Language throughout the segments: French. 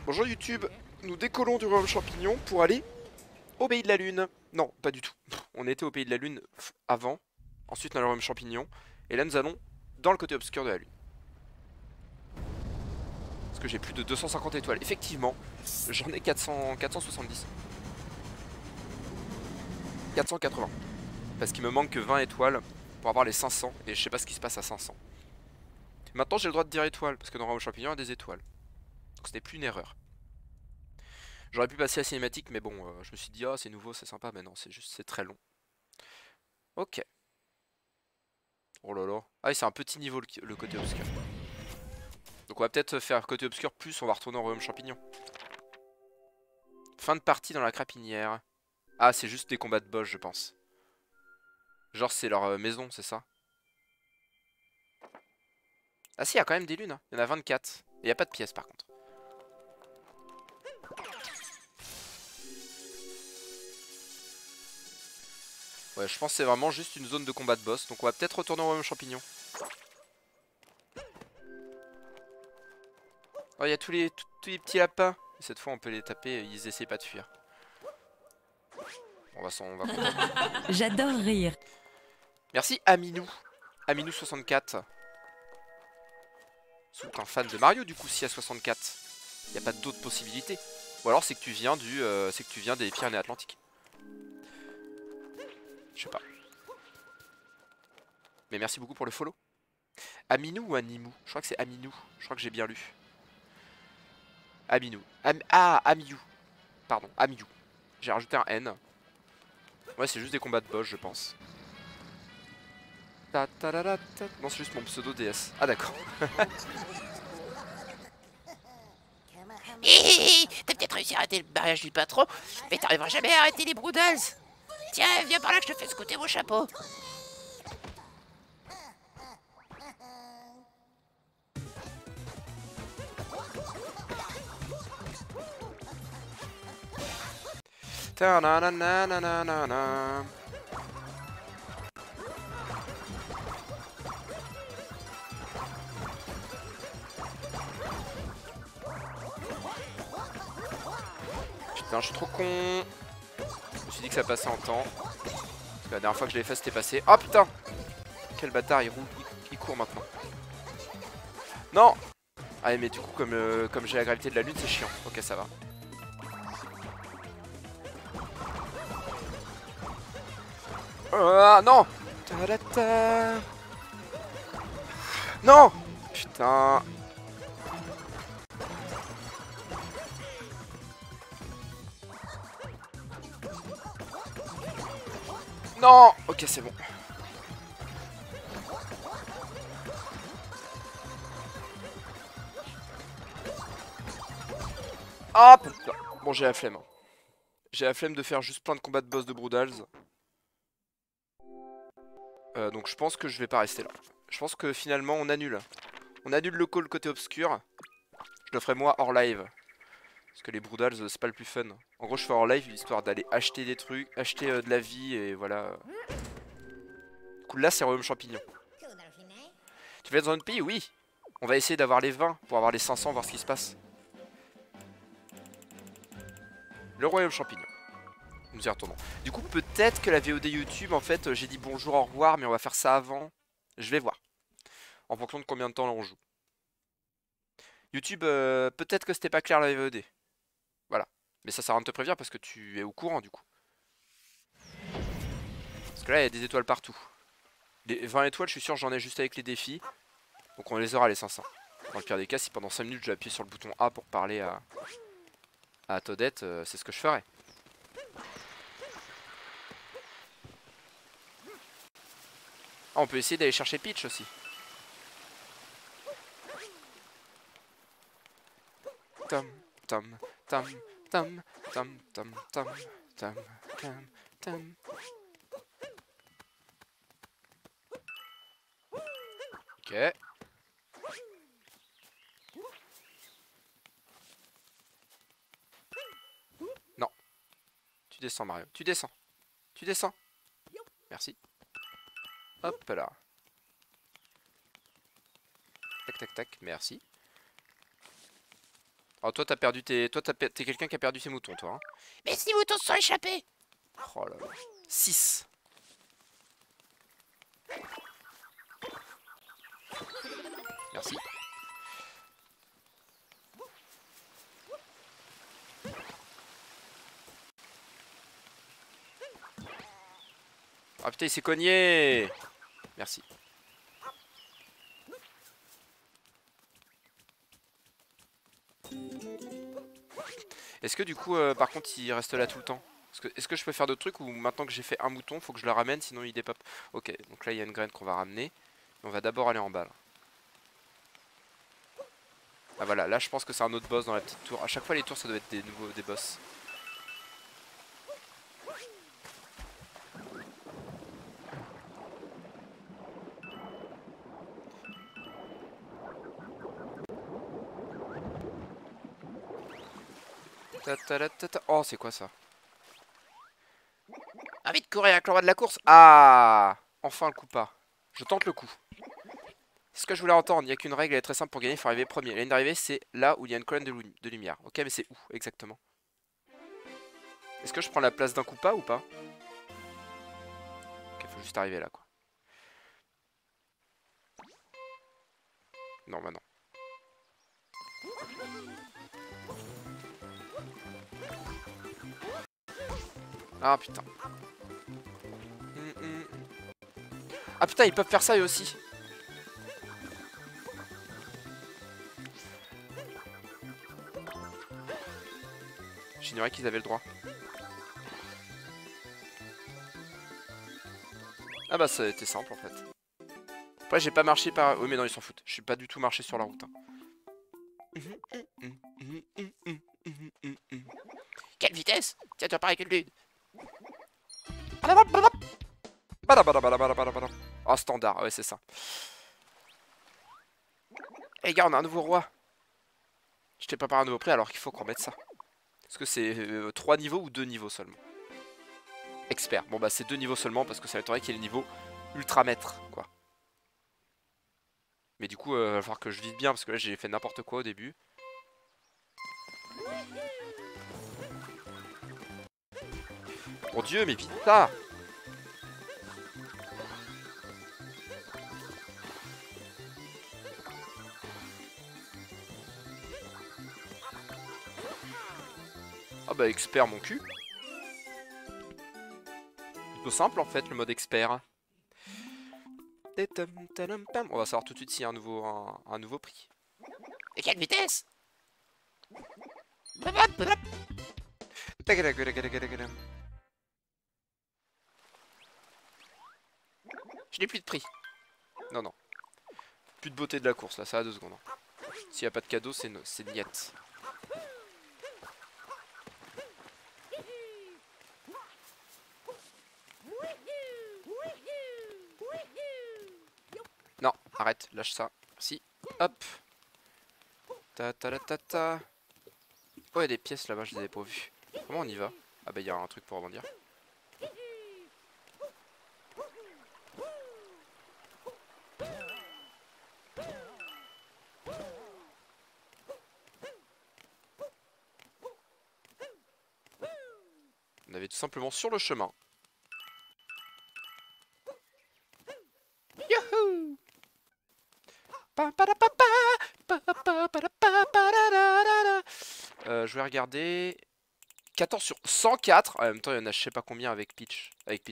Bonjour YouTube, nous décollons du royaume champignon pour aller au pays de la lune. Non, pas du tout. On était au pays de la lune avant, ensuite dans le royaume champignon, et là nous allons dans le côté obscur de la lune. Parce que j'ai plus de 250 étoiles. Effectivement, j'en ai 400, 470. 480. Parce qu'il me manque que 20 étoiles pour avoir les 500, et je sais pas ce qui se passe à 500. Maintenant j'ai le droit de dire étoile, parce que dans le royaume champignon il y a des étoiles. Donc ce n'est plus une erreur. J'aurais pu passer à la cinématique, mais bon, je me suis dit, ah c'est nouveau, c'est sympa, mais non, c'est juste, c'est très long. Ok. Oh là là. Ah oui, c'est un petit niveau le côté obscur. Donc on va peut-être faire côté obscur plus, on va retourner au royaume champignon. Fin de partie dans la crapinière. Ah, c'est juste des combats de boss, je pense. Genre c'est leur maison, c'est ça? Ah si, il y a quand même des lunes, hein. Il y en a 24. Et il n'y a pas de pièces par contre. Ouais, je pense que c'est vraiment juste une zone de combat de boss. Donc on va peut-être retourner au royaume champignon. Oh, il y a tous les petits lapins. Et cette fois on peut les taper, ils essaient pas de fuir. On va contenter. J'adore rire. Merci Aminou. Aminou64. C'est un fan de Mario du coup si à 64. Il n'y a pas d'autres possibilités. Ou alors c'est que tu viens des Pyrénées-Atlantiques. Je sais pas. Mais merci beaucoup pour le follow. Aminou ou Animou? Je crois que c'est Aminou. Je crois que j'ai bien lu. Aminou. Amiou. Pardon, Amiou. J'ai rajouté un N. Ouais, c'est juste des combats de boss, je pense. Non, c'est juste mon pseudo DS. Ah d'accord. T'as peut-être réussi à arrêter le mariage du patron, mais t'arriveras jamais à arrêter les Broodals. Tiens, viens par là que je te fais scouter mon chapeau. Ta-na-na-na-na-na-na. Putain, je suis trop con. Je me suis dit que ça passait en temps. Parce que la dernière fois que je l'ai fait, c'était passé. Oh putain! Quel bâtard, il roule, il court maintenant. Non! Ah mais du coup comme j'ai la gravité de la lune c'est chiant. Ok ça va. Ah non! Ta-da-ta. Non! Putain. Non! Ok c'est bon. Hop! Bon j'ai la flemme. J'ai la flemme de faire juste plein de combats de boss de Broodals. Donc je pense que je vais pas rester là. Je pense que finalement on annule. On annule le call côté obscur. Je le ferai moi hors live. Parce que les Broodals c'est pas le plus fun. En gros je fais hors live histoire d'aller acheter des trucs, acheter de la vie et voilà. Du coup là c'est Royaume Champignon. Tu veux être dans notre pays? Oui. On va essayer d'avoir les 20 pour avoir les 500, voir ce qui se passe. Le Royaume Champignon. Nous y retournons. Du coup peut-être que la VOD YouTube en fait j'ai dit bonjour au revoir mais on va faire ça avant. Je vais voir. En fonction de combien de temps on joue. YouTube peut-être que c'était pas clair la VOD. Voilà. Mais ça sert à rien de te prévenir parce que tu es au courant du coup. Parce que là il y a des étoiles partout. Les 20 étoiles je suis sûr j'en ai juste avec les défis. Donc on les aura les 500. Dans le pire des cas si pendant 5 minutes j'ai appuyé sur le bouton A pour parler à Toadette, c'est ce que je ferai. Ah, on peut essayer d'aller chercher Peach aussi. Tom, tom, tom, tom, tom, tom, tom, tom, tom, tom. Ok. Non. Tu descends Mario. Tu descends. Tu descends. Merci. Hop là. Tac tac tac. Merci. Oh, toi, t'as perdu tes. Toi, t'es quelqu'un qui a perdu ses moutons, toi. Hein. Mais 6 moutons se sont échappés. Oh là là. 6. Merci. Ah putain, il s'est cogné. Merci. Est-ce que du coup, par contre, il reste là tout le temps? Est-ce que je peux faire d'autres trucs ou maintenant que j'ai fait un mouton, faut que je le ramène sinon il dépop? Ok, donc là il y a une graine qu'on va ramener. On va d'abord aller en bas là. Ah voilà, là je pense que c'est un autre boss dans la petite tour. À chaque fois les tours ça doit être des boss. Oh c'est quoi ça? Envie de courir avec le roi de la course. Ah, enfin le coup pas. Je tente le coup. C'est ce que je voulais entendre, il n'y a qu'une règle, elle est très simple pour gagner, il faut arriver premier. La ligne d'arrivée c'est là où il y a une colonne de lumière. Ok mais c'est où exactement? Est-ce que je prends la place d'un coup pas ou pas? Ok, faut juste arriver là quoi. Non bah non. Ah putain. Ah putain ils peuvent faire ça eux aussi. J'ignorais qu'ils avaient le droit. Ah bah ça a été simple en fait. Après j'ai pas marché par... Oui mais non ils s'en foutent. Je suis pas du tout marché sur la route. Hein. Quelle vitesse. Tiens, tu pareil que le Oh standard, ouais c'est ça. Eh les gars on a un nouveau roi. Je t'ai préparé un nouveau prix alors qu'il faut qu'on mette ça. Est-ce que c'est 3 niveaux ou 2 niveaux seulement? Expert. Bon bah c'est 2 niveaux seulement parce que ça m'étonnerait qu'il y ait le niveau ultra maître quoi. Mais du coup il va falloir que je vise bien parce que là j'ai fait n'importe quoi au début. Mon dieu mais vite ça. Ah bah expert mon cul. Plutôt simple en fait le mode expert. On va savoir tout de suite s'il y a un nouveau prix. Et quelle vitesse. Je n'ai plus de prix. Non, non. Plus de beauté de la course, là, ça a 2 secondes. S'il n'y a pas de cadeau, c'est niette. Non, arrête, lâche ça. Si, hop. Ta ta ta ta ta. Oh, il y a des pièces là-bas, je les avais pas vues. Comment on y va? Ah bah il y a un truc pour rebondir. On avait tout simplement sur le chemin. Youhou! Je vais regarder. 14 sur 104. En même temps, il y en a je sais pas combien avec Peach.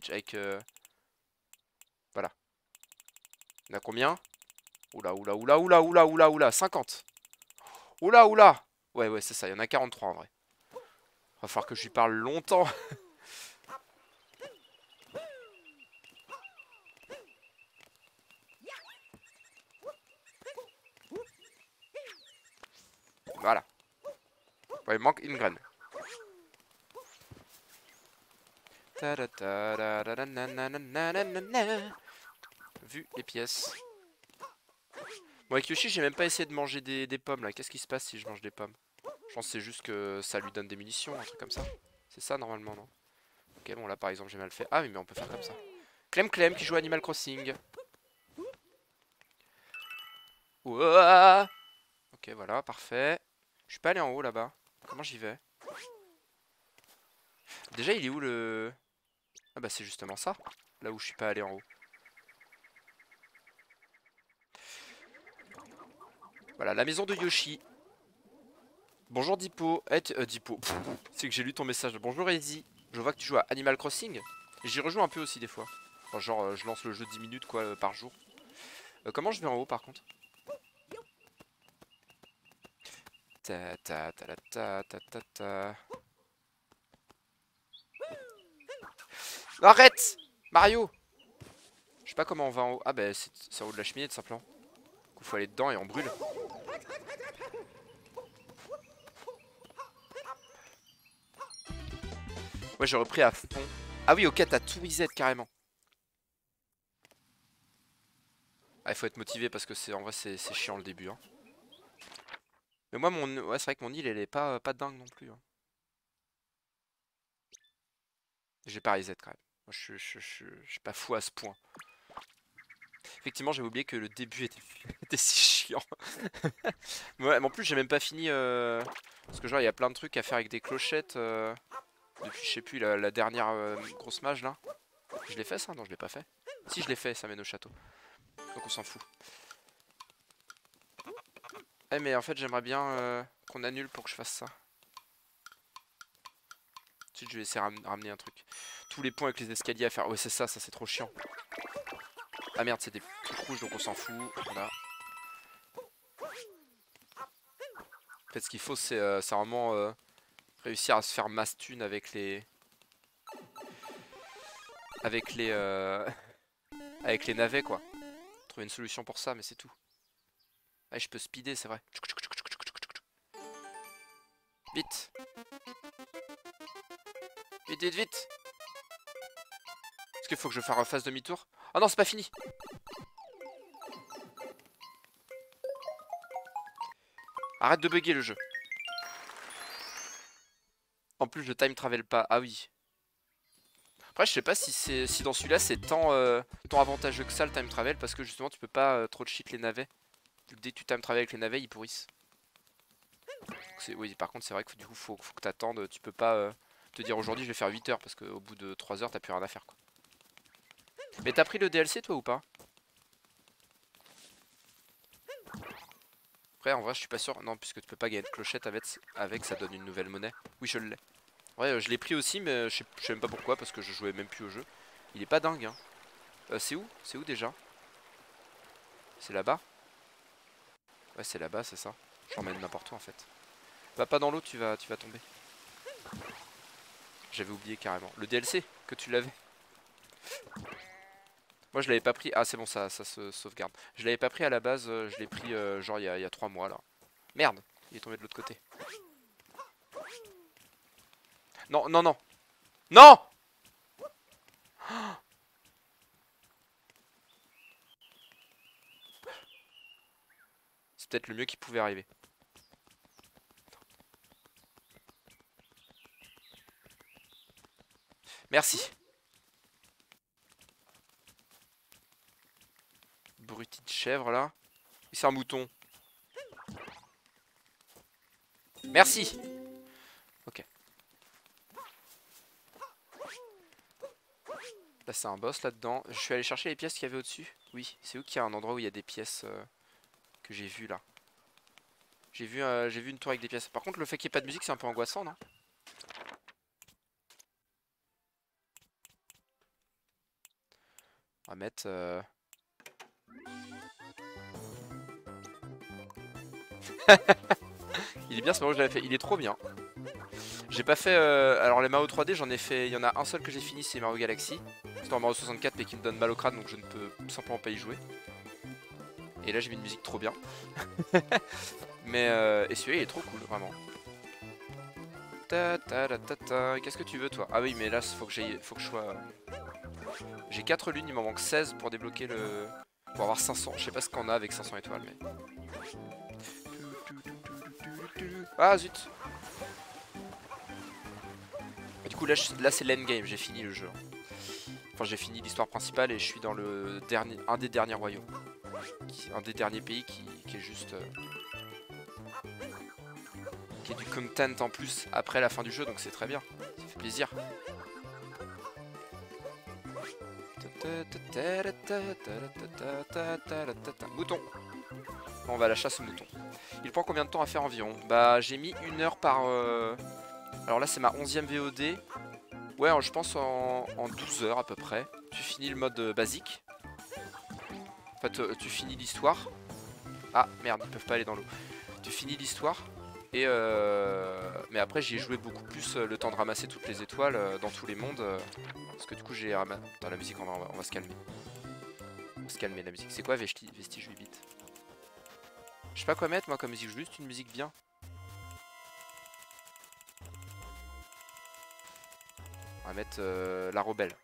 Voilà. Il y en a combien? Oula, oula, oula, oula, oula, oula, oula. 50. Oula, oula. Ouais, ouais, c'est ça. Il y en a 43 en vrai. Va falloir que je lui parle longtemps. Voilà. Ouais, il manque une graine. Vu les pièces. Bon, avec Yoshi, j'ai même pas essayé de manger des pommes là. Qu'est-ce qui se passe si je mange des pommes? Je pense que c'est juste que ça lui donne des munitions, un truc comme ça. C'est ça normalement, non? Ok, bon là par exemple j'ai mal fait. Ah oui, mais on peut faire comme ça. Clem Clem qui joue à Animal Crossing. Ouah. Ok, voilà, parfait. Je suis pas allé en haut là-bas. Comment j'y vais? Déjà, il est où le... Ah bah c'est justement ça. Là où je suis pas allé en haut. Voilà, la maison de Yoshi. Bonjour Dipo. Dipo. C'est que j'ai lu ton message. Bonjour Easy. Je vois que tu joues à Animal Crossing. J'y rejoue un peu aussi des fois. Enfin, genre, je lance le jeu 10 minutes quoi par jour. Comment je vais en haut par contre? Ta ta ta ta ta ta ta ta. Arrête Mario. Je sais pas comment on va en haut. Ah bah c'est en haut de la cheminée tout simplement. Il faut aller dedans et on brûle. Ouais j'ai repris à fond. Ah oui ok t'as tout reset carrément. Ah il faut être motivé parce que c'est en vrai c'est chiant le début hein. Mais moi ouais c'est vrai que mon île elle est pas dingue non plus hein. J'ai pas reset quand même. Moi je suis pas fou à ce point. Effectivement j'avais oublié que le début était si chiant. Ouais mais en plus j'ai même pas fini parce que genre il y a plein de trucs à faire avec des clochettes depuis je sais plus la dernière grosse mage là. Je l'ai fait ça? Non je l'ai pas fait. Si je l'ai fait ça mène au château. Donc on s'en fout. Eh mais en fait j'aimerais bien qu'on annule pour que je fasse ça. Ensuite je vais essayer de ramener un truc. Tous les points avec les escaliers à faire. Ouais c'est ça c'est trop chiant. Ah merde c'est des trucs rouges donc on s'en fout. Voilà. En fait ce qu'il faut c'est vraiment réussir à se faire masse thune avec les... Avec les... Avec les navets quoi. Trouver une solution pour ça mais c'est tout. Ah je peux speeder c'est vrai. Vite. Vite vite vite. Est-ce qu'il faut que je fasse demi-tour? Ah non c'est pas fini. Arrête de bugger le jeu. En plus je time travel pas. Ah oui. Après je sais pas si dans celui-là c'est tant avantageux que ça le time travel parce que justement tu peux pas trop de cheat les navets. Dès que tu time travel avec les navets ils pourrissent. Oui par contre c'est vrai que du coup faut que t'attendes. Tu peux pas te dire aujourd'hui je vais faire 8 heures parce qu'au bout de 3 heures t'as plus rien à faire quoi. Mais t'as pris le DLC toi ou pas? Après en vrai je suis pas sûr. Non puisque tu peux pas gagner de clochette avec ça donne une nouvelle monnaie. Oui je l'ai. Ouais je l'ai pris aussi mais je sais même pas pourquoi parce que je jouais même plus au jeu. Il est pas dingue hein. C'est où? C'est où déjà? C'est là-bas? Ouais c'est là-bas c'est ça. J'emmène n'importe où en fait. Va pas dans l'eau tu vas tomber. J'avais oublié carrément. Le DLC que tu l'avais. Moi je l'avais pas pris. Ah c'est bon ça se sauvegarde. Je l'avais pas pris à la base. Je l'ai pris genre il y a 3 mois là. Merde. Il est tombé de l'autre côté. Non non non. Non. C'est peut-être le mieux qui pouvait arriver. Merci. Bruti de chèvre là. C'est un mouton. Merci. Ok. Là c'est un boss là-dedans. Je suis allé chercher les pièces qu'il y avait au-dessus. Oui, c'est où qu'il y a un endroit où il y a des pièces que j'ai vu là. J'ai vu une tour avec des pièces. Par contre le fait qu'il n'y ait pas de musique c'est un peu angoissant non? On va mettre... Il est bien ce moment que je l'avais fait. Il est trop bien. J'ai pas fait... Alors les Mario 3D j'en ai fait... Il y en a un seul que j'ai fini c'est Mario Galaxy. C'est en Mario 64 mais qui me donne mal au crâne donc je ne peux simplement pas y jouer. Et là j'ai mis une musique trop bien. Mais et celui-là il est trop cool vraiment. Qu'est-ce que tu veux toi? Ah oui mais là faut que je sois... J'ai 4 lunes, il m'en manque 16 pour débloquer le... Pour avoir 500, je sais pas ce qu'on a avec 500 étoiles mais... Ah zut. Du coup là c'est l'endgame, j'ai fini le jeu. Enfin j'ai fini l'histoire principale et je suis dans un des derniers royaumes. Un des derniers pays qui est juste... qu'il y ait du content en plus après la fin du jeu, donc c'est très bien. Ça fait plaisir. Mouton. Bon, on va à la chasse au mouton. Il prend combien de temps à faire environ? Bah j'ai mis 1 heure par... Alors là c'est ma 11e VOD. Ouais, je pense en 12 heures à peu près. Tu finis le mode basique. En fait, tu finis l'histoire. Ah merde, ils peuvent pas aller dans l'eau. Tu finis l'histoire. Et mais après j'y ai joué beaucoup plus le temps de ramasser toutes les étoiles dans tous les mondes. Parce que du coup j'ai ramassé... Dans la musique on va se calmer. On va se calmer la musique. C'est quoi Vestige 8 bits? Je sais pas quoi mettre moi comme musique, juste une musique bien. On va mettre la Rebelle.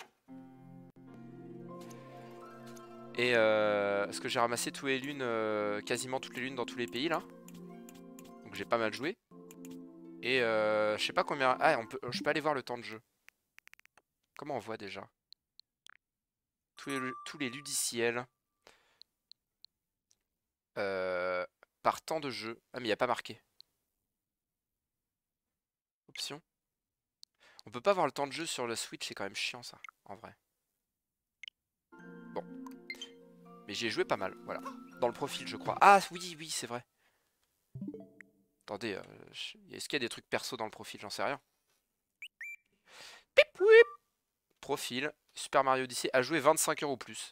Et parce que j'ai ramassé tous les lunes, quasiment toutes les lunes dans tous les pays là. Donc j'ai pas mal joué. Et je sais pas combien... Ah, je peux aller voir le temps de jeu. Comment on voit déjà? Tous les ludiciels. Par temps de jeu. Ah mais il n'y a pas marqué. Option. On peut pas voir le temps de jeu sur le Switch, c'est quand même chiant ça, en vrai. Bon. Mais j'y ai joué pas mal, voilà. Dans le profil je crois. Ah oui, oui, c'est vrai. Attendez, est-ce qu'il y a des trucs perso dans le profil? J'en sais rien. Pip, wip. Profil, Super Mario Odyssey a joué 25 heures ou plus.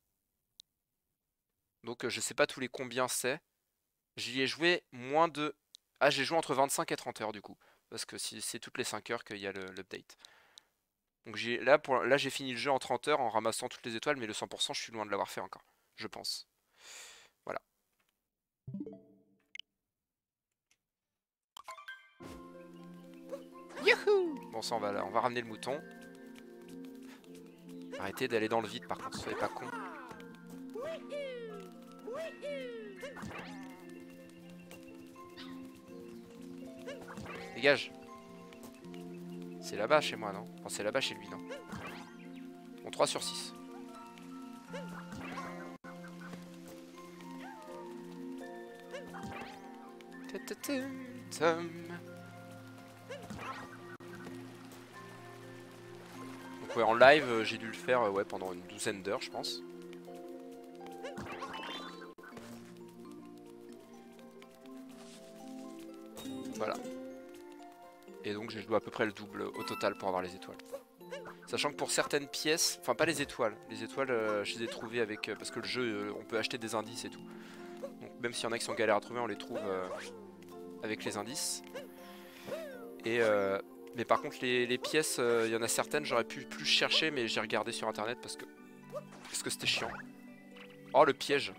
Donc je sais pas tous les combien c'est. J'y ai joué moins de... Ah, j'ai joué entre 25 et 30 heures du coup. Parce que c'est toutes les 5 heures qu'il y a l'update. Donc là j'ai fini le jeu en 30 heures en ramassant toutes les étoiles, mais le 100% je suis loin de l'avoir fait encore. Je pense. Voilà. Youhou! Bon ça on va ramener le mouton. Arrêtez d'aller dans le vide par contre, soyez pas con. Dégage. C'est là-bas chez moi, non? Enfin, c'est là-bas chez lui, non? Bon, 3 sur 6. Donc ouais, en live, j'ai dû le faire ouais, pendant une douzaine d'heures, je pense. Voilà. Et donc j'ai joué à peu près le double au total pour avoir les étoiles. Sachant que pour certaines pièces, enfin pas les étoiles je les ai trouvées avec... parce que le jeu, on peut acheter des indices et tout. Donc même s'il y en a qui sont galères à trouver, on les trouve avec les indices. Et mais par contre les pièces, il y en a certaines, j'aurais pu plus chercher, mais j'ai regardé sur internet parce que c'était chiant. Oh le piège.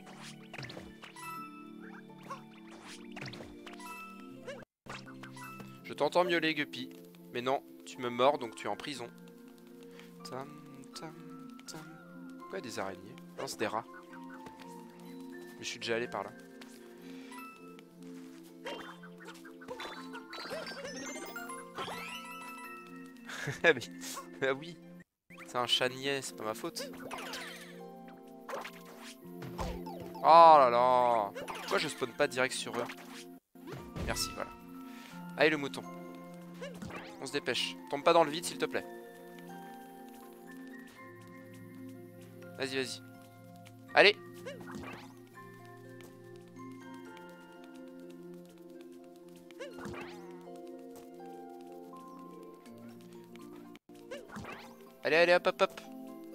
Je t'entends miauler Guppy, mais non, tu me mords donc tu es en prison. Tam, tam, tam. Pourquoi il y a des araignées? Non, c'est des rats. Mais je suis déjà allé par là. Ah oui, c'est un chat niais, c'est pas ma faute. Oh là là. Pourquoi je spawn pas direct sur eux? Merci, voilà. Allez le mouton. On se dépêche. Tombe pas dans le vide s'il te plaît. Vas-y, vas-y. Allez. Allez, allez, hop, hop, hop.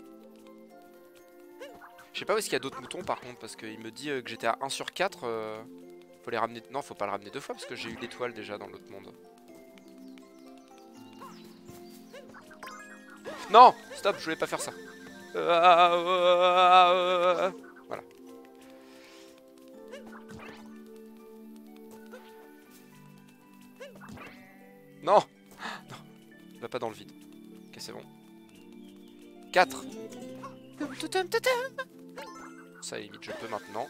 Je sais pas où est-ce qu'il y a d'autres moutons par contre, parce qu'il me dit que j'étais à 1 sur 4. Faut les ramener... Non, faut pas le ramener 2 fois, parce que j'ai eu l'étoile déjà dans l'autre monde. Non! Stop, je voulais pas faire ça. Voilà. Non! Non, va pas dans le vide. Ok, c'est bon. 4. Ça, limite, je peux maintenant.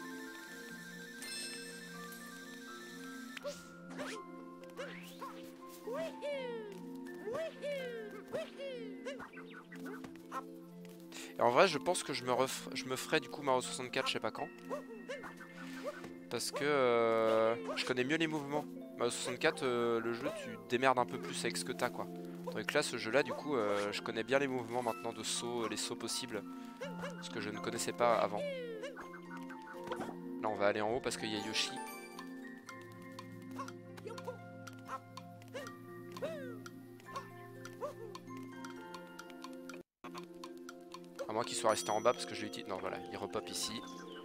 Et en vrai, je pense que je me ferai du coup Mario 64, je sais pas quand. Parce que je connais mieux les mouvements. Bah, 64, le jeu, tu te démerdes un peu plus avec ce que t'as, quoi. Tandis que là, ce jeu-là, du coup, je connais bien les mouvements maintenant de saut, les sauts possibles. Ce que je ne connaissais pas avant. Là, on va aller en haut parce qu'il y a Yoshi. À moins qu'il soit resté en bas parce que je l'ai dit. Non, voilà, il repop ici.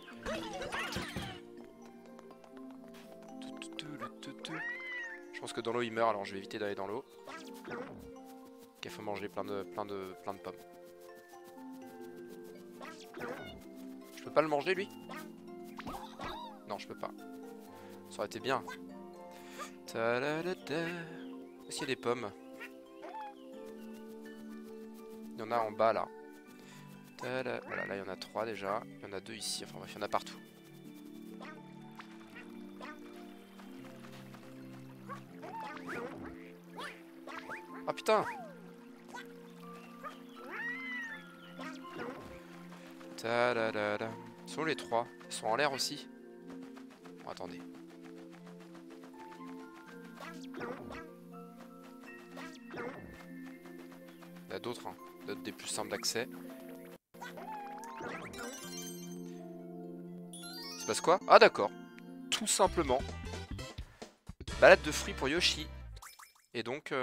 Je pense que dans l'eau il meurt, alors je vais éviter d'aller dans l'eau. Ok, faut manger plein de pommes. Je peux pas le manger lui? Non, je peux pas. Ça aurait été bien. Est-ce qu'il y a des pommes? Il y en a en bas là. Voilà, là il y en a 3 déjà. Il y en a 2 ici, enfin bref, il y en a partout. Oh putain! Ils sont où les 3? Ils sont en l'air aussi? Bon, attendez. Il y en a d'autres, hein. D'autres des plus simples d'accès. Il se passe quoi? Ah d'accord. Tout simplement. Balade de fruits pour Yoshi. Et donc...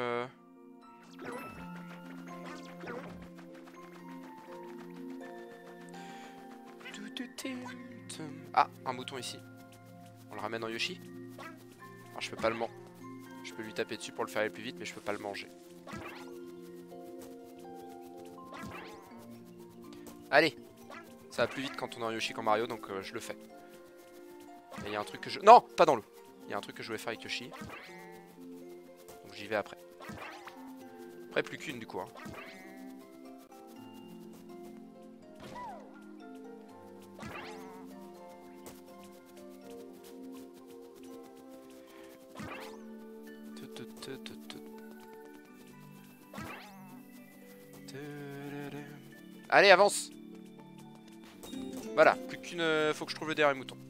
Ah, un mouton ici. On le ramène en Yoshi. Alors je peux pas le manger. Je peux lui taper dessus pour le faire aller plus vite, mais je peux pas le manger. Allez. Ça va plus vite quand on est en Yoshi qu'en Mario, donc je le fais. Et il y a un truc que je... Non, pas dans l'eau. Il y a un truc que je voulais faire avec Yoshi. Donc j'y vais après. Après plus qu'une du coup. Hein. Allez, avance. Voilà, plus qu'une... faut que je trouve le dernier mouton.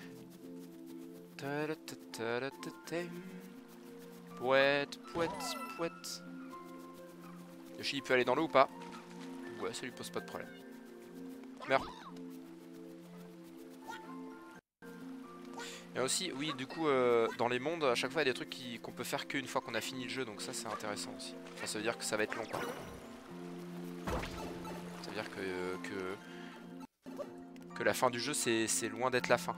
Pouette, pouette, pouette. Yoshi, il peut aller dans l'eau ou pas? Ouais, ça lui pose pas de problème. Meurs. Et aussi, oui, du coup, dans les mondes, à chaque fois, il y a des trucs qu'on peut faire qu'une fois qu'on a fini le jeu. Donc ça, c'est intéressant aussi. Enfin, ça veut dire que ça va être long, quoi. Ça veut dire que la fin du jeu, c'est loin d'être la fin.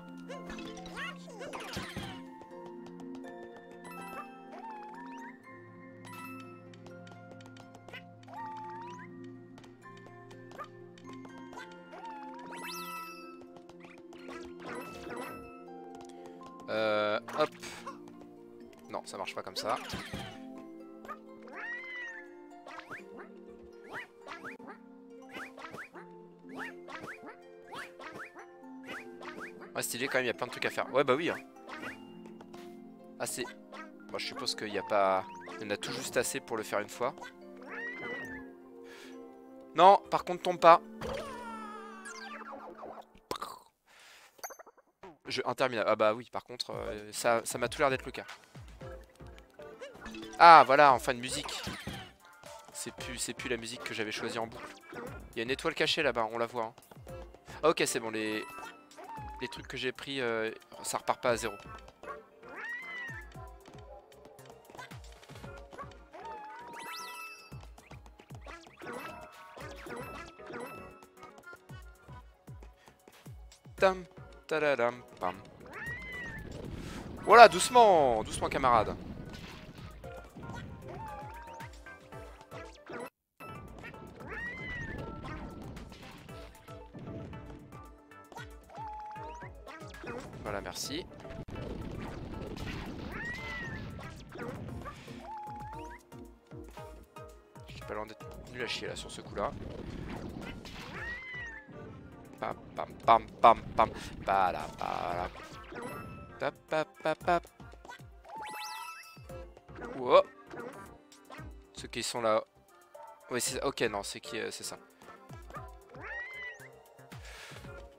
Hop. Non, ça marche pas comme ça. Ouais, stylé quand même, il y a plein de trucs à faire. Ouais, bah oui. Hein. Ah, c'est... Bon, je suppose qu'il n'y a pas... Il y en a tout juste assez pour le faire une fois. Non, par contre, tombe pas. Jeu interminable. Ah bah oui, par contre, ça m'a tout l'air d'être le cas. Ah, voilà, enfin une musique. C'est plus la musique que j'avais choisie en boucle. Il y a une étoile cachée là-bas, on la voit. Hein. Ah, ok, c'est bon, les trucs que j'ai pris, ça repart pas à zéro. Tam, tadadam, pam. Voilà, doucement, doucement camarade. Voilà, merci. J'ai pas l'air d'être nul à chier là sur ce coup là. Pam pam pam pam pam. Pala pala. Pap pap pap pap. Wow. Ceux qui sont là. Oui, c'est ça. Ok, non, c'est qui c'est ça.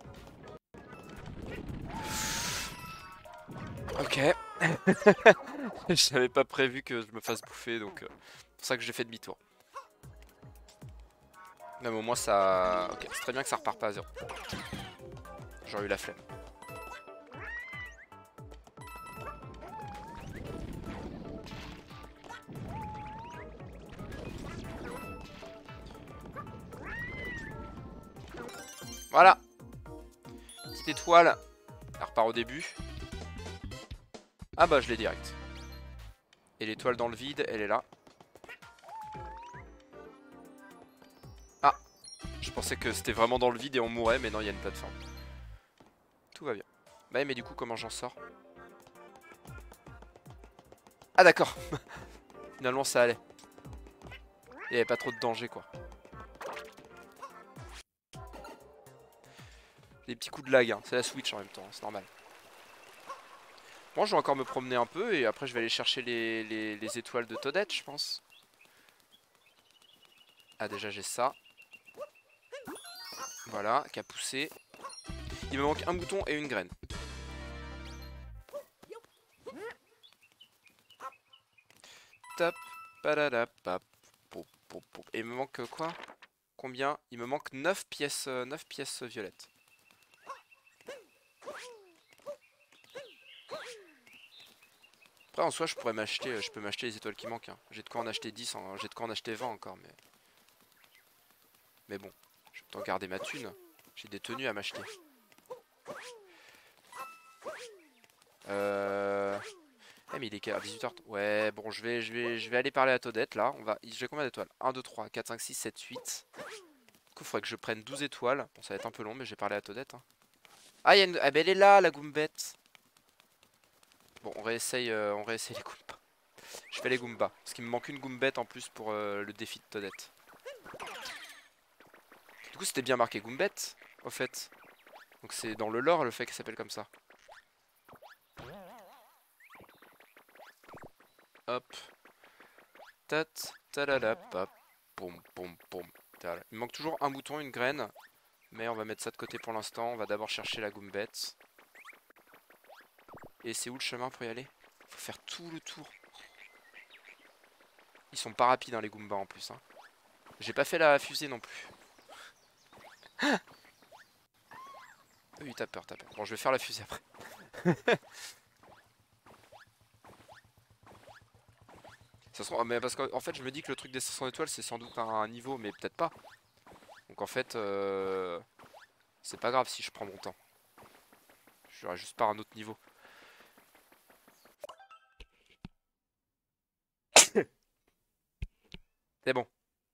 Ok. J'avais pas prévu que je me fasse bouffer, donc c'est pour ça que j'ai fait demi-tour. Non, mais au moins ça... Ok, c'est très bien que ça repart pas à zéro. J'aurais eu la flemme. Voilà. Petite étoile. Elle repart au début. Ah bah je l'ai direct. Et l'étoile dans le vide, elle est là. Ah, je pensais que c'était vraiment dans le vide et on mourrait, mais non, il y a une plateforme. Tout va bien. Bah mais du coup, comment j'en sors? Ah d'accord. Finalement, ça allait. Il n'y avait pas trop de danger, quoi. Des petits coups de lag, hein. C'est la Switch en même temps, c'est normal. Moi, je vais encore me promener un peu et après, je vais aller chercher les étoiles de Toadette, je pense. Ah, déjà, j'ai ça. Voilà, qui a poussé. Il me manque un bouton et une graine. Top. Padadapap. Et il me manque quoi? Combien? Il me manque 9 pièces violettes. Après en soi je pourrais m'acheter, je peux m'acheter les étoiles qui manquent, hein. J'ai de quoi en acheter 10, j'ai de quoi en acheter 20 encore, mais bon, je vais autant garder ma thune. J'ai des tenues à m'acheter. Mais il est qu'à 18h. Ouais, bon, je vais aller parler à Toadette là. J'ai combien d'étoiles? 1, 2, 3, 4, 5, 6, 7, 8. Du coup, il faudrait que je prenne 12 étoiles. Bon, ça va être un peu long, mais je vais parler à Toadette, hein. Ah, ah bah, elle est là, la Goombette. Bon, on réessaye les Goombas. Je fais les Goombas. Parce qu'il me manque une Goombette en plus pour le défi de Toadette. Du coup, c'était bien marqué Goombette, au fait. Donc c'est dans le lore le fait qu'elle s'appelle comme ça. Hop. Tat, tadadap, hop. Poum, poum, poum. Il me manque toujours un bouton, une graine. Mais on va mettre ça de côté pour l'instant. On va d'abord chercher la Goombette. Et c'est où le chemin pour y aller? Faut faire tout le tour. Ils sont pas rapides, hein, les Goombas en plus, hein. J'ai pas fait la fusée non plus. Oui, t'as peur, t'as peur. Bon, je vais faire la fusée après. Ça sera... Mais parce qu'en fait, je me dis que le truc des 500 étoiles, c'est sans doute un niveau, mais peut-être pas. Donc en fait, c'est pas grave si je prends mon temps. Je juste pas un autre niveau. C'est bon.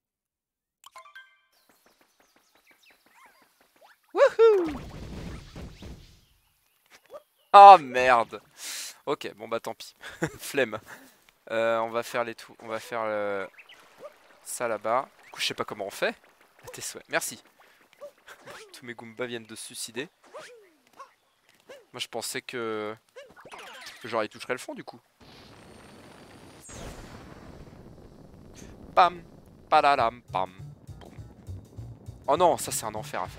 Wouhou! Ah merde! Ok, bon bah tant pis. Flemme. On va faire on va faire ça là-bas. Du coup, je sais pas comment on fait. À tes souhaits. Merci. Tous mes Goombas viennent de se suicider. Moi, je pensais que genre ils toucheraient le fond du coup. Pam, palalam, pam. Boum. Oh non, ça c'est un enfer à faire.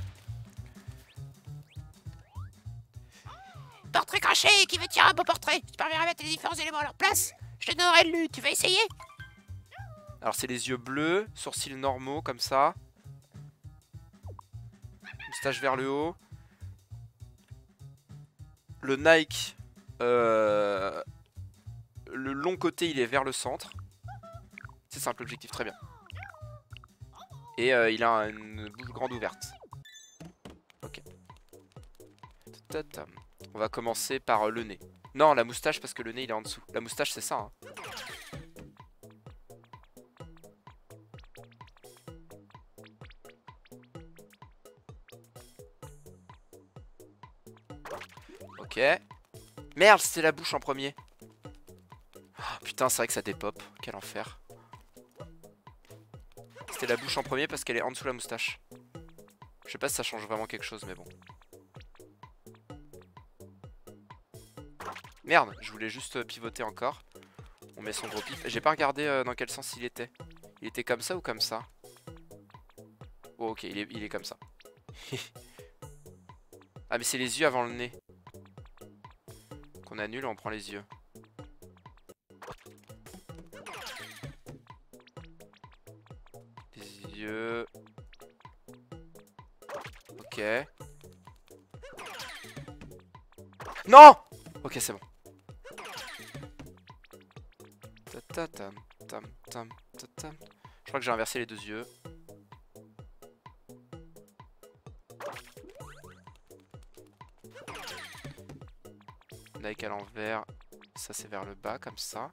Portrait craché, qui veut tirer un beau portrait? Tu parviens à mettre les différents éléments à leur place? Je te donnerai le lu, tu vas essayer? Alors c'est les yeux bleus, sourcils normaux comme ça. Moustache vers le haut. Le Nike, le long côté il est vers le centre. C'est simple, objectif, très bien. Et il a une bouche grande ouverte. Ok. On va commencer par le nez. Non, la moustache parce que le nez il est en dessous. La moustache c'est ça, hein. Ok. Merde, c'était la bouche en premier. Oh, putain, c'est vrai que ça dépop. Quel enfer. C'était la bouche en premier parce qu'elle est en dessous de la moustache. Je sais pas si ça change vraiment quelque chose, mais bon. Merde, je voulais juste pivoter encore. On met son gros pif. J'ai pas regardé dans quel sens il était. Il était comme ça ou comme ça? Oh, ok, il est comme ça. Ah, mais c'est les yeux avant le nez qu'on annule, on prend les yeux. Les yeux. Ok. Non! Ok, c'est bon. Ta-ta-tam, tam, tam, ta-tam. Je crois que j'ai inversé les deux yeux. Nike à l'envers. Ça, c'est vers le bas, comme ça.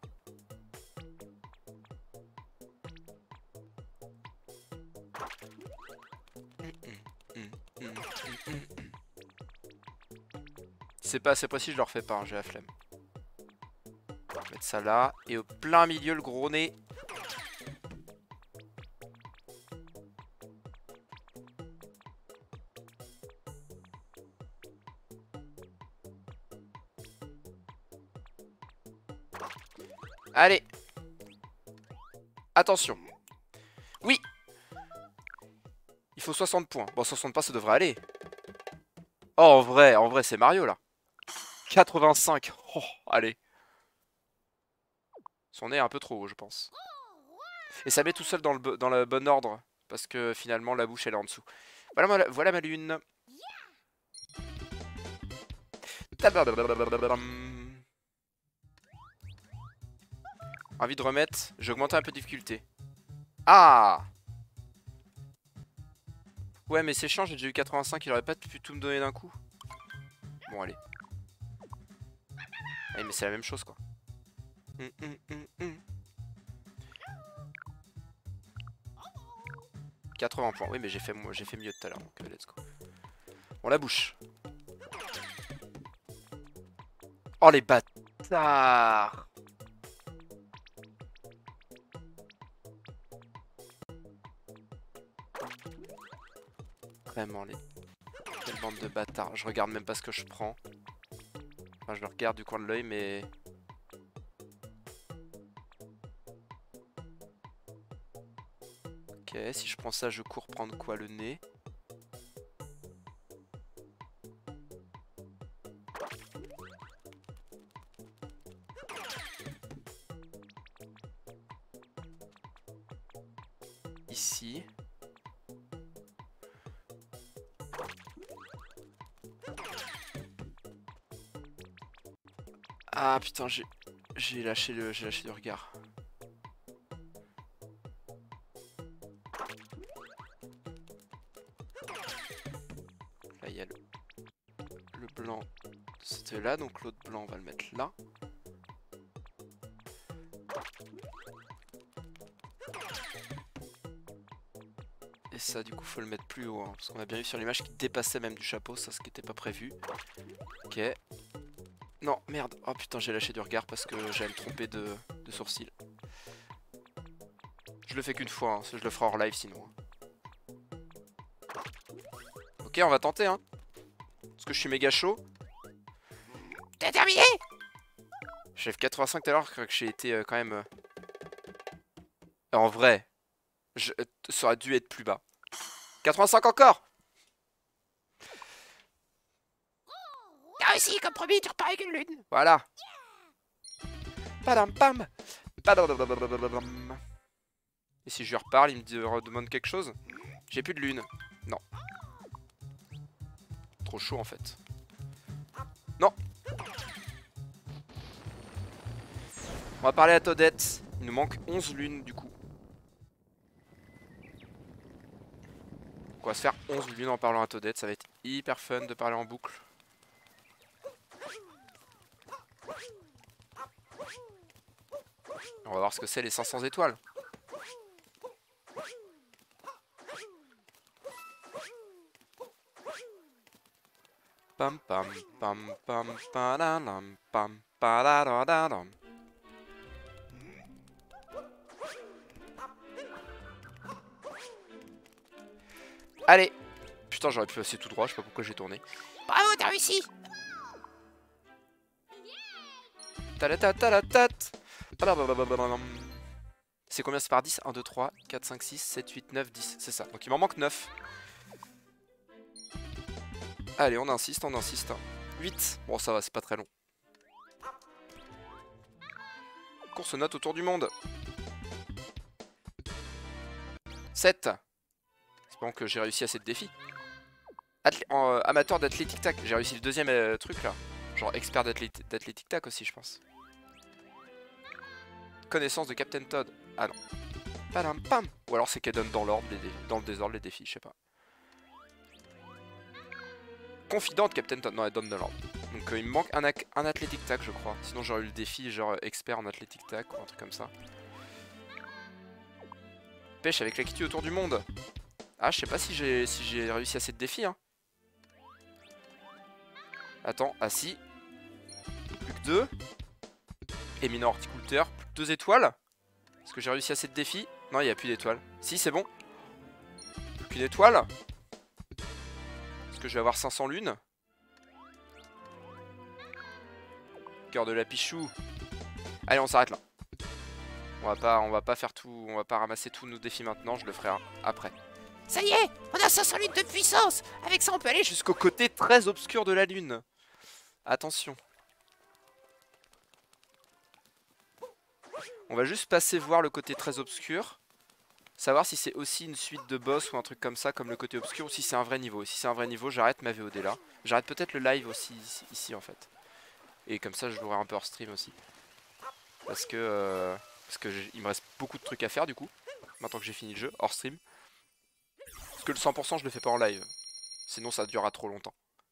Si c'est pas assez précis, je le refais pas, hein, j'ai la flemme. On va mettre ça là. Et au plein milieu, le gros nez. Allez. Attention. Oui. Il faut 60 points. Bon, 60 pas, ça devrait aller. Oh, en vrai, c'est Mario, là. 85. Oh, allez. Son nez est un peu trop haut, je pense. Et ça met tout seul dans le bon ordre. Parce que finalement, la bouche, elle est en dessous. Voilà ma lune. Envie de remettre. J'ai augmenté un peu de difficulté. Ah! Ouais, mais c'est chiant, j'ai déjà eu 85. Il aurait pas pu tout me donner d'un coup. Bon, allez. Allez, mais c'est la même chose, quoi. 80 points. Oui, mais j'ai fait mieux tout à l'heure. Donc, let's go. Bon, la bouche. Oh, les bâtards! Vraiment, quelle bande de bâtards. Je regarde même pas ce que je prends. Enfin, je le regarde du coin de l'œil, mais... Ok, si je prends ça, je cours prendre quoi? Le nez. Ici. Ah putain, j'ai lâché le regard. Là, il y a le blanc. C'était là, donc l'autre blanc, on va le mettre là. Et ça, du coup, faut le mettre plus haut, hein, parce qu'on a bien vu sur l'image qu'il dépassait même du chapeau, ça, ce qui n'était pas prévu. Ok. Non, merde. Oh putain, j'ai lâché du regard parce que j'allais me tromper de sourcil. Je le fais qu'une fois, hein, je le ferai hors live sinon. Ok, on va tenter, hein. Parce que je suis méga chaud. T'as terminé? J'ai fait 85 tout à l'heure, que j'ai été quand même... En vrai, ça aurait dû être plus bas. 85 encore! T'as réussi, comme promis, tu repars avec une lune. Voilà. Padam pam. Padam. Et si je lui reparle, il me redemande quelque chose? J'ai plus de lune. Non. Trop chaud en fait. Non. On va parler à Toadette. Il nous manque 11 lunes du coup. On va se faire 11 lunes en parlant à Toadette. Ça va être hyper fun de parler en boucle. On va voir ce que c'est les 500 étoiles. Pam pam pam pam pam pam pam. Allez. Putain, j'aurais pu passer tout droit, je sais pas pourquoi j'ai tourné. Bravo, t'as réussi. C'est combien c'est par 10? 1, 2, 3, 4, 5, 6, 7, 8, 9, 10. C'est ça. Donc il m'en manque 9. Allez, on insiste, on insiste. 8. Bon, ça va, c'est pas très long. Course note autour du monde. 7. C'est bon que j'ai réussi à cette défi. Amateur d'athlétique tac. J'ai réussi le deuxième truc là. Genre expert d'athlétique tac aussi, je pense. Connaissance de Captain Todd. Ah non. Padam pam. Ou alors c'est qu'elle donne dans l'ordre, dans le désordre les défis, je sais pas. Confidente Captain Todd. Non, elle donne dans l'ordre. Donc il me manque un athlétique tac, je crois. Sinon j'aurais eu le défi genre expert en athlétique tac ou un truc comme ça. Pêche avec la kitty autour du monde. Ah, je sais pas si j'ai réussi à cette défi, hein. Attends, ah si. Plus que 2. Éminent horticulteur, plus que 2 étoiles. Est-ce que j'ai réussi à cette défi? Non, il n'y a plus d'étoiles. Si, c'est bon. Plus qu'une étoile. Est-ce que je vais avoir 500 lunes? Cœur de la pichou. Allez, on s'arrête là. On va pas faire tout, on va pas ramasser tous nos défis maintenant, je le ferai après. Ça y est, on a 500 lunes de puissance. Avec ça, on peut aller Jusqu'au côté très obscur de la lune. Attention. On va juste passer voir le côté très obscur. Savoir si c'est aussi une suite de boss ou un truc comme ça, comme le côté obscur, ou si c'est un vrai niveau. Et si c'est un vrai niveau, j'arrête ma VOD là. J'arrête peut-être le live aussi ici en fait. Et comme ça, je l'aurai un peu hors stream aussi. Parce que il me reste beaucoup de trucs à faire du coup. Maintenant que j'ai fini le jeu, hors stream. Parce que le 100% je le fais pas en live. Sinon ça durera trop longtemps.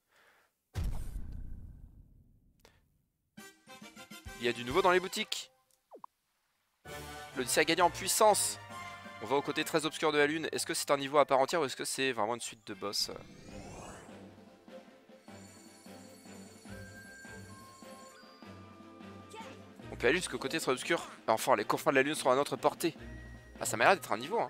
Il y a du nouveau dans les boutiques. L'Odyssée a gagné en puissance. On va au côté très obscur de la lune. Est-ce que c'est un niveau à part entière ou est-ce que c'est vraiment une suite de boss? On peut aller jusqu'au côté très obscur. Enfin, les confins de la lune seront à notre portée. Ah, ça m'a l'air d'être un niveau, hein.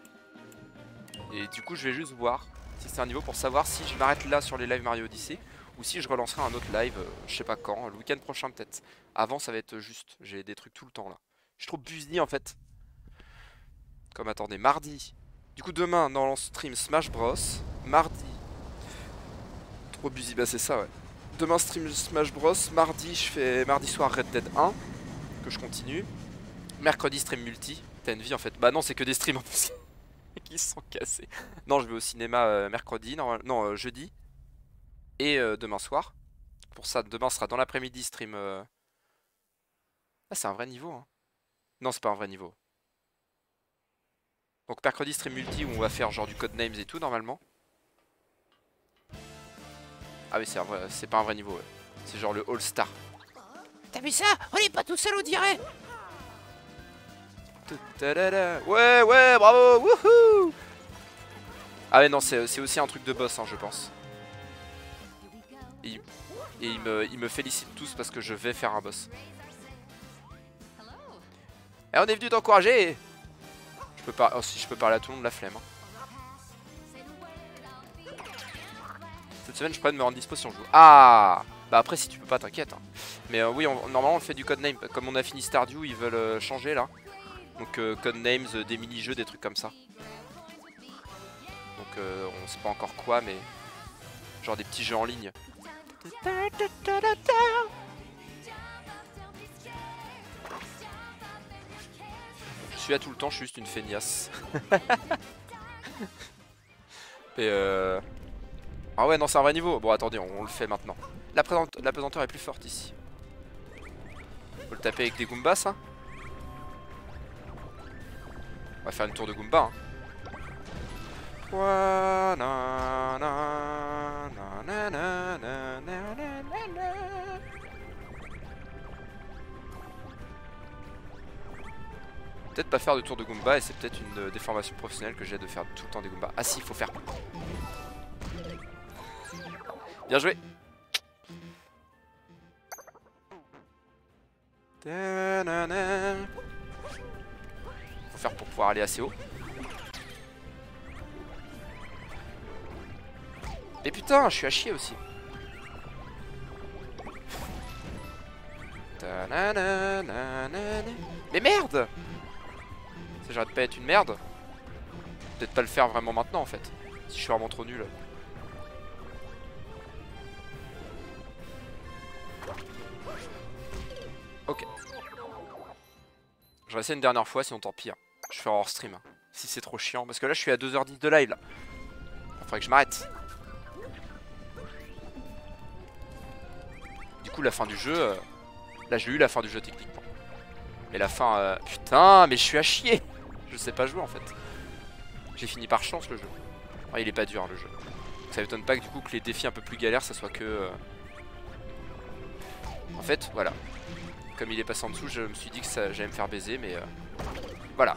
Et du coup, je vais juste voir si c'est un niveau pour savoir si je m'arrête là sur les lives Mario Odyssey ou si je relancerai un autre live, je sais pas quand, le week-end prochain peut-être. Avant, ça va être juste. J'ai des trucs tout le temps là. Je suis trop busy en fait. Comme attendez, mardi. Du coup, demain, dans le stream Smash Bros. Mardi. Trop busy, bah c'est ça, ouais. Demain, stream Smash Bros. Mardi, je fais mardi soir Red Dead 1. Que je continue. Mercredi, stream multi. T'as une vie en fait. Bah non, c'est que des streams en plus. Qui se sont cassés. Non, je vais au cinéma mercredi, non, jeudi. Et demain soir. Pour ça, demain sera dans l'après-midi stream. Ah, c'est un vrai niveau, hein. Non, c'est pas un vrai niveau. Donc mercredi stream multi où on va faire genre du Codenames et tout normalement. Ah oui, c'est pas un vrai niveau, ouais. C'est genre le All Star. T'as vu ça? On est pas tout seul, on dirait. Ouais, ouais, bravo, wouhou. Ah ouais, non, c'est aussi un truc de boss, hein, je pense. Et ils me félicitent tous parce que je vais faire un boss. Et on est venu t'encourager. Je peux pas, oh, si je peux parler à tout le monde, la flemme, hein. Cette semaine, je pourrais me rendre dispo si on joue. Ah, bah après, si tu peux pas, t'inquiète, hein. Mais oui, normalement, on fait du Codename. Comme on a fini Stardew, ils veulent changer là. Donc Codenames, des mini-jeux, des trucs comme ça. Donc on sait pas encore quoi, mais genre des petits jeux en ligne. Je suis là tout le temps, je suis juste une feignasse. Et ah ouais, non, c'est un vrai niveau. Bon, attendez, on le fait maintenant. La pesanteur est plus forte ici. Faut le taper avec des Goombas, ça. On va faire une tour de Goomba, hein. Peut-être pas faire de tour de Goomba et c'est peut-être une déformation professionnelle que j'ai de faire tout le temps des Goombas. Ah si, il faut faire. Bien joué. Faut faire pour pouvoir aller assez haut. Mais putain, je suis à chier aussi. Mais merde! Ça, j'arrête pas d'être une merde. Peut-être pas le faire vraiment maintenant en fait. Si je suis vraiment trop nul. Ok. Je vais essayer une dernière fois, sinon tant pis, hein. Je ferai hors stream. Si c'est trop chiant. Parce que là, je suis à 2h10 de live là. Faudrait que je m'arrête. Du coup, la fin du jeu. Là, j'ai eu la fin du jeu techniquement. Mais la fin. Putain, mais je suis à chier. Je sais pas jouer en fait. J'ai fini par chance le jeu. Ah, il est pas dur le jeu. Ça m'étonne pas que du coup que les défis un peu plus galères ça soit que. En fait, voilà. Comme il est passé en dessous, je me suis dit que j'allais me faire baiser, mais voilà.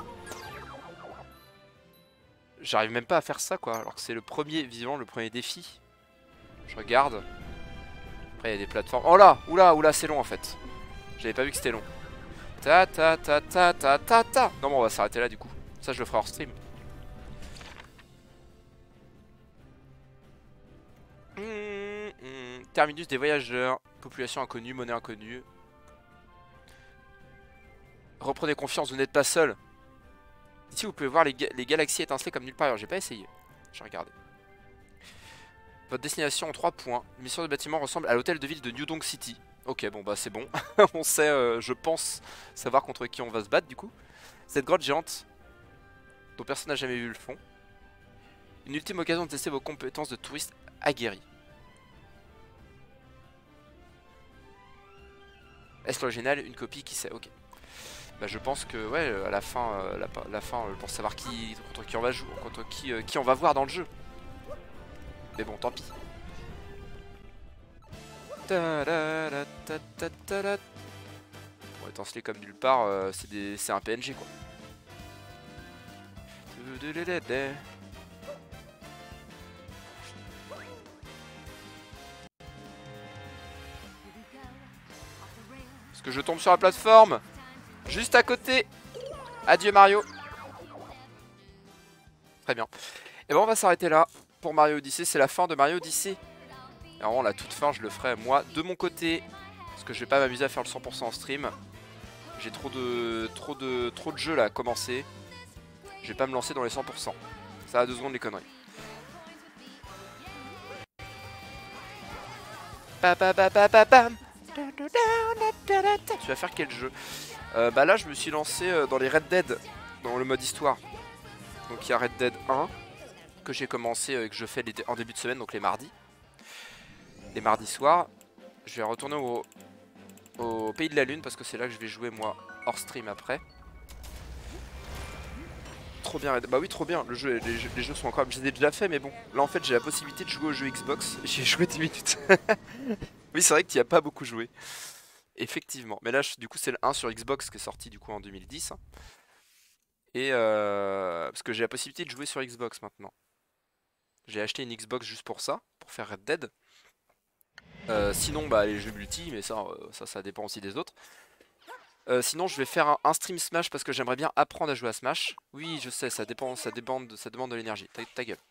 J'arrive même pas à faire ça quoi, alors que c'est le premier vivant, le premier défi. Je regarde. Après il y a des plateformes. Oh là, oula, c'est long en fait. J'avais pas vu que c'était long. Ta ta ta ta ta ta ta. Non, bon, on va s'arrêter là du coup. Ça, je le ferai hors stream. Terminus des voyageurs. Population inconnue, monnaie inconnue. Reprenez confiance, vous n'êtes pas seul. Ici, vous pouvez voir les galaxies étinceler comme nulle part ailleurs. J'ai pas essayé. J'ai regardé. Votre destination en 3 points. Mission de bâtiment ressemble à l'hôtel de ville de New Donk City. Ok, bon bah c'est bon. On sait, je pense, savoir contre qui on va se battre du coup. Cette grotte géante dont personne n'a jamais vu le fond. Une ultime occasion de tester vos compétences de touriste aguerri. Est-ce l'original? Une copie, qui sait? Ok. Bah je pense que ouais, à la fin, pour savoir contre qui on va jouer, contre qui on va voir dans le jeu. Mais bon, tant pis. Bon, étinceler comme nulle part, c'est un PNG quoi. Parce que je tombe sur la plateforme juste à côté. Adieu Mario. Très bien. Et bon, on va s'arrêter là pour Mario Odyssey. C'est la fin de Mario Odyssey. Alors la toute fin, je le ferai moi de mon côté, parce que je vais pas m'amuser à faire le 100% en stream. J'ai trop de jeux là à commencer. Je vais pas me lancer dans les 100%. Ça a 2 secondes les conneries. Tu vas faire quel jeu? Bah là je me suis lancé dans les Red Dead, dans le mode histoire. Donc il y a Red Dead 1 que j'ai commencé et que je fais en début de semaine, donc les mardis. Les mardis soirs. Je vais retourner au Pays de la Lune parce que c'est là que je vais jouer moi hors stream après. Trop bien, bah oui trop bien, le jeu, les jeux sont incroyables, je les ai déjà fait mais bon, là en fait j'ai la possibilité de jouer au jeu Xbox, j'ai joué 10 minutes. Oui c'est vrai que tu n'y as pas beaucoup joué, effectivement, mais là du coup c'est le 1 sur Xbox qui est sorti du coup en 2010. Et parce que j'ai la possibilité de jouer sur Xbox maintenant. J'ai acheté une Xbox juste pour ça, pour faire Red Dead. Sinon bah les jeux multi, mais ça dépend aussi des autres. Sinon je vais faire un stream Smash parce que j'aimerais bien apprendre à jouer à Smash. Oui je sais, ça demande de l'énergie. Ta gueule.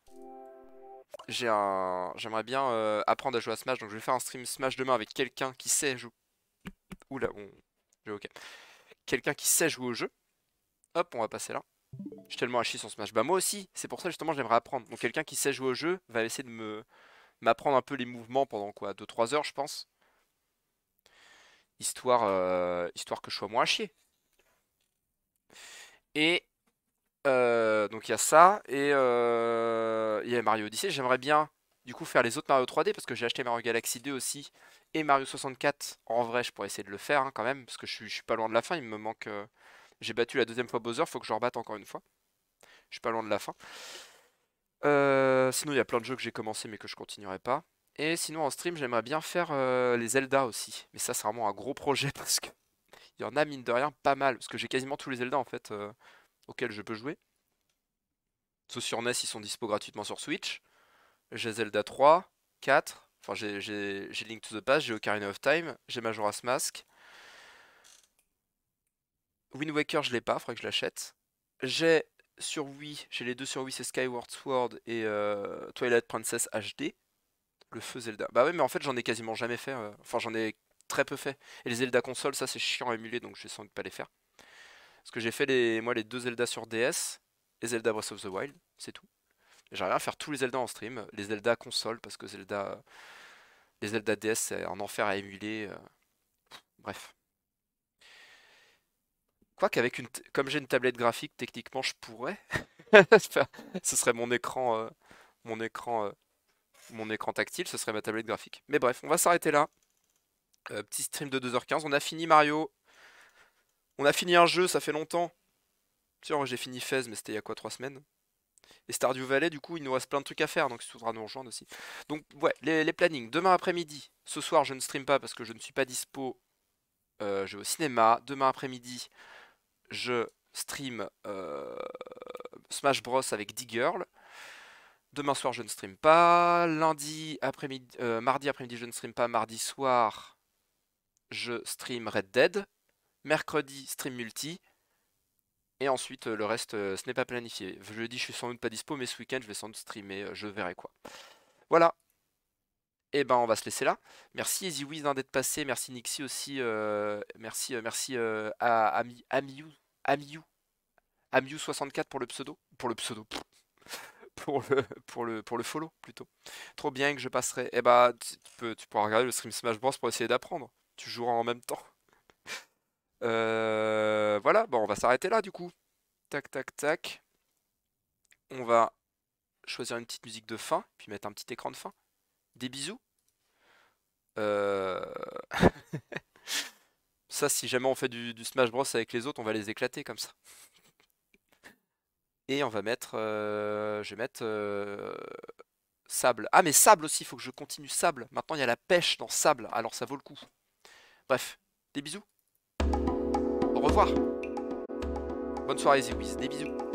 J'aimerais bien apprendre à jouer à Smash, donc je vais faire un stream Smash demain avec quelqu'un qui sait jouer. Oula, ok. Quelqu'un qui sait jouer au jeu. Hop, on va passer là. Je suis tellement à chier sur Smash. Bah moi aussi, c'est pour ça justement j'aimerais apprendre. Donc quelqu'un qui sait jouer au jeu va essayer de m'apprendre un peu les mouvements pendant quoi, 2-3 heures je pense. Histoire que je sois moins à chier. Et donc il y a ça, et il y a Mario Odyssey. J'aimerais bien du coup faire les autres Mario 3D parce que j'ai acheté Mario Galaxy 2 aussi et Mario 64. En vrai je pourrais essayer de le faire hein, quand même parce que je suis pas loin de la fin, il me manque... J'ai battu la 2e fois Bowser, faut que je rebatte encore une fois. Je suis pas loin de la fin. Sinon il y a plein de jeux que j'ai commencé mais que je continuerai pas. Et sinon en stream j'aimerais bien faire les Zelda aussi. Mais ça c'est vraiment un gros projet parce que il y en a mine de rien pas mal. Parce que j'ai quasiment tous les Zelda en fait auxquels je peux jouer. Sauf sur NES ils sont dispo gratuitement sur Switch. J'ai Zelda 3, 4. Enfin j'ai Link to the Past, j'ai Ocarina of Time, j'ai Majora's Mask. Wind Waker je l'ai pas, faudrait que je l'achète. J'ai sur Wii, j'ai les deux sur Wii, c'est Skyward Sword et Twilight Princess HD. Le feu Zelda. Bah ouais mais en fait j'en ai quasiment jamais fait. Enfin j'en ai très peu fait. Et les Zelda console ça c'est chiant à émuler donc je vais sans doute pas les faire. Parce que j'ai fait les 2 Zelda sur DS et Zelda Breath of the Wild, c'est tout. J'aimerais bien faire tous les Zelda en stream, les Zelda console parce que les Zelda DS c'est un enfer à émuler. Bref. Quoi qu'avec comme j'ai une tablette graphique, techniquement je pourrais. Ce serait mon écran, mon écran tactile, ce serait ma tablette graphique. Mais bref, on va s'arrêter là. Petit stream de 2h15. On a fini Mario. On a fini un jeu, ça fait longtemps. Tiens, j'ai fini Fez, mais c'était il y a quoi, 3 semaines. Et Stardew Valley, du coup, il nous reste plein de trucs à faire, donc il faudra nous rejoindre aussi. Donc, ouais, les plannings. Demain après-midi, ce soir, je ne stream pas parce que je ne suis pas dispo. Je vais au cinéma. Demain après-midi, je stream Smash Bros avec D-Girl. Demain soir, je ne stream pas. Lundi après-midi, mardi après-midi, je ne stream pas. Mardi soir, je stream Red Dead. Mercredi, stream multi. Et ensuite, le reste, ce n'est pas planifié. Jeudi, je suis sans doute pas dispo, mais ce week-end, je vais sans doute streamer, je verrai quoi. Voilà. Et ben, on va se laisser là. Merci EasyWiz d'être passé. Merci Nixie aussi. Merci à Amiu64 pour le pseudo. Pour le pseudo. Pour le follow plutôt. Trop bien que je passerai. Et bah, tu pourras regarder le stream Smash Bros pour essayer d'apprendre. Tu joueras en même temps. Voilà, bon, on va s'arrêter là du coup. Tac, tac, tac. On va choisir une petite musique de fin, puis mettre un petit écran de fin. Des bisous. Ça, si jamais on fait du Smash Bros avec les autres, on va les éclater comme ça. Et on va mettre... je vais mettre... Sable. Ah, mais Sable aussi, il faut que je continue Sable. Maintenant, il y a la pêche dans Sable, alors ça vaut le coup. Bref, des bisous. Au revoir. Bonne soirée, EasyWiz. Des bisous.